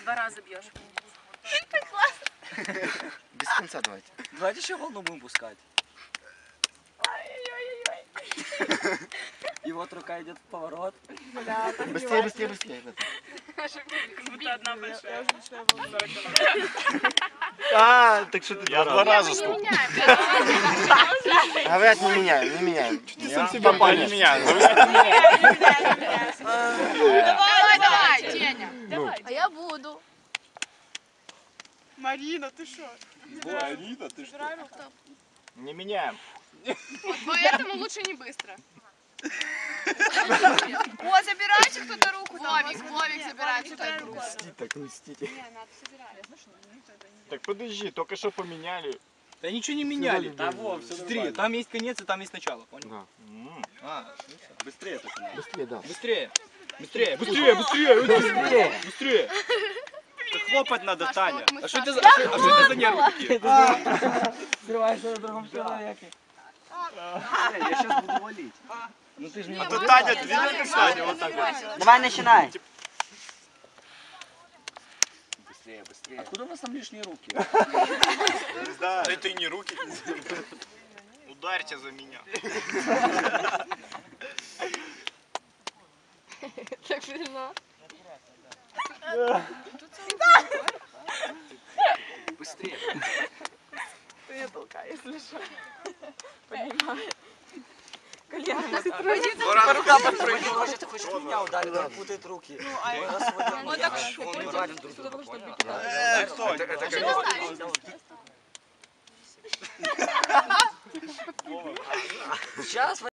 2 раза бьешь. Без конца давайте. Давайте еще волну будем пускать. И вот рука идет в поворот. Быстрее, быстрее, быстрее. Как будто одна большая. А, так что ты Я 2 раза Не стукнул. меняем. Говорят, не меняем, не меняем. Ты сам себя не меня. Давай, Деня. А я буду. Марина, ты что? Анита, ты что? Не меняем. Поэтому лучше не быстро. О, забирайте кто-то руку. Вовик забирает кто-то руку. Так, мстите. Так подожди, только что поменяли. Да ничего не меняли. Да, во, всё Смотри, нормально. там есть конец и там есть начало, понял? Да. А, Быстрее так. Быстрее, да. быстрее. Быстрее, быстрее, быстрее, быстрее, быстрее. Так хлопать надо, Таня. А что это за нервы такие? Срываешься на другом человеке. Я сейчас буду валить. Ну ты же не А то Таня, видно, как Таня, вот так вот. Давай начинай. Быстрее, быстрее. Откуда у вас там лишние руки? Не знаю. Это и не руки. Ударьте за меня. Так смешно. Быстрее. Ты не толкай, если что. Поднимай. Рука подпрыгнула. Может, ты хочешь меня ударить, он путает руки. Вот так Он ударит друг друга, понял? Кто? Сейчас